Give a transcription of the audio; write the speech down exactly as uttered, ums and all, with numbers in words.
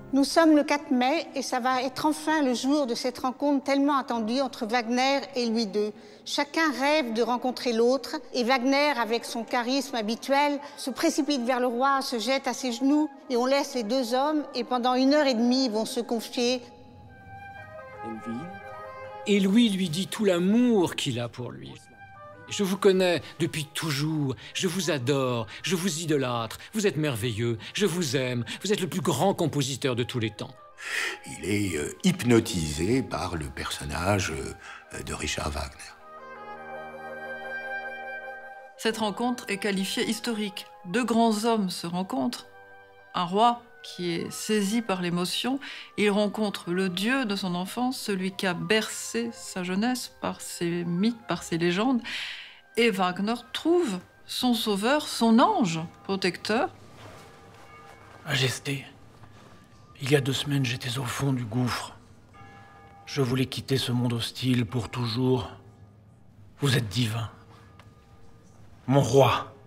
Nous sommes le quatre mai et ça va être enfin le jour de cette rencontre tellement attendue entre Wagner et Louis deux. Chacun rêve de rencontrer l'autre et Wagner, avec son charisme habituel, se précipite vers le roi, se jette à ses genoux et on laisse les deux hommes et pendant une heure et demie, ils vont se confier. Et Louis lui dit tout l'amour qu'il a pour lui. Je vous connais depuis toujours, je vous adore, je vous idolâtre, vous êtes merveilleux, je vous aime, vous êtes le plus grand compositeur de tous les temps. Il est euh, hypnotisé par le personnage euh, de Richard Wagner. Cette rencontre est qualifiée historique. Deux grands hommes se rencontrent. Un roi qui est saisi par l'émotion, il rencontre le dieu de son enfance, celui qui a bercé sa jeunesse par ses mythes, par ses légendes. Et Wagner trouve son sauveur, son ange protecteur. Majesté, il y a deux semaines, j'étais au fond du gouffre. Je voulais quitter ce monde hostile pour toujours. Vous êtes divin. Mon roi.